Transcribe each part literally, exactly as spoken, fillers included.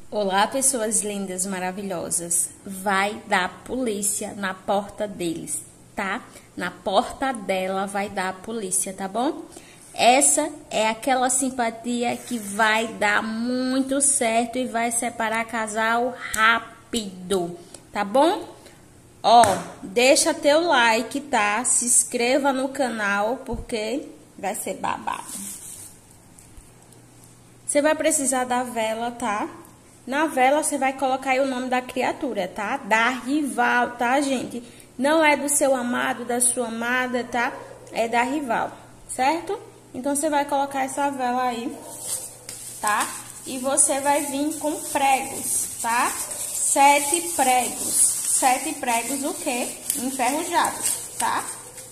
Olá, pessoas lindas, maravilhosas. Vai dar polícia na porta deles, tá? Na porta dela vai dar a polícia, tá bom? Essa é aquela simpatia que vai dar muito certo e vai separar casal rápido, tá bom? Ó, deixa teu like, tá? Se inscreva no canal porque vai ser babado. Você vai precisar da vela, tá? Na vela, você vai colocar aí o nome da criatura, tá? Da rival, tá, gente? Não é do seu amado, da sua amada, tá? É da rival, certo? Então, você vai colocar essa vela aí, tá? E você vai vir com pregos, tá? Sete pregos. Sete pregos o quê? Enferrujados, tá?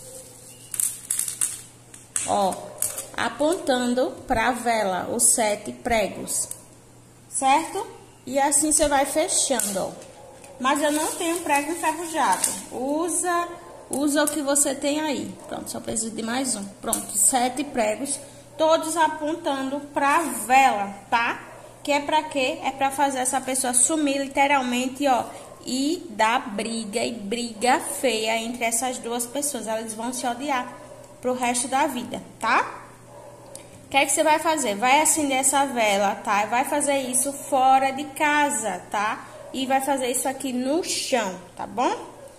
Ó, apontando pra vela os sete pregos, certo? E assim você vai fechando, ó. Mas eu não tenho prego enferrujado. Usa, usa o que você tem aí. Pronto, só preciso de mais um. Pronto, sete pregos, todos apontando pra vela, tá? Que é pra quê? É pra fazer essa pessoa sumir literalmente, ó. E dar briga, e briga feia entre essas duas pessoas. Elas vão se odiar pro resto da vida, tá? O que é que você vai fazer? Vai acender essa vela, tá? Vai fazer isso fora de casa, tá? E vai fazer isso aqui no chão, tá bom?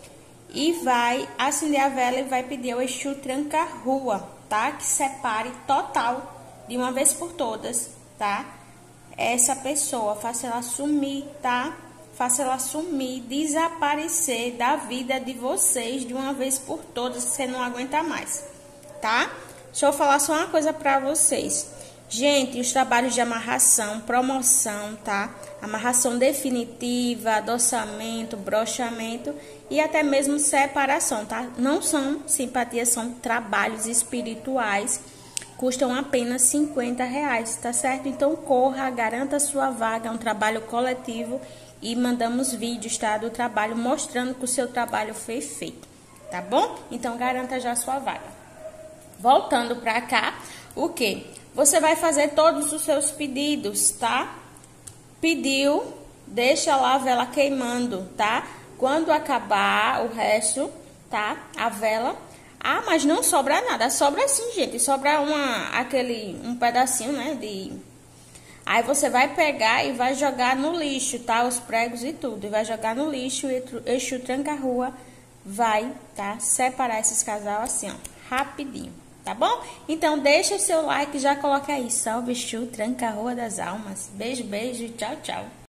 E vai acender a vela e vai pedir ao Exu tranca-rua, tá? Que separe total, de uma vez por todas, tá? Essa pessoa, faça ela sumir, tá? Faça ela sumir, desaparecer da vida de vocês de uma vez por todas, se você não aguenta mais, tá? Deixa eu falar só uma coisa pra vocês. Gente, os trabalhos de amarração, promoção, tá? Amarração definitiva, adoçamento, brochamento e até mesmo separação, tá? Não são simpatias, são trabalhos espirituais. Custam apenas cinquenta reais, tá certo? Então, corra, garanta a sua vaga, é um trabalho coletivo e mandamos vídeos, tá? Do trabalho mostrando que o seu trabalho foi feito, tá bom? Então, garanta já a sua vaga. Voltando pra cá, o que? Você vai fazer todos os seus pedidos, tá? Pediu, deixa lá a vela queimando, tá? Quando acabar o resto, tá? A vela. Ah, mas não sobra nada. Sobra sim, gente. Sobra uma, aquele, um pedacinho, né? De... Aí você vai pegar e vai jogar no lixo, tá? Os pregos e tudo. E vai jogar no lixo e o Exu tranca-rua vai, tá? Separar esses casal assim, ó. Rapidinho. Tá bom? Então, deixa o seu like e já coloca aí. Salve, Exu, tranca-rua das almas. Beijo, beijo e tchau, tchau.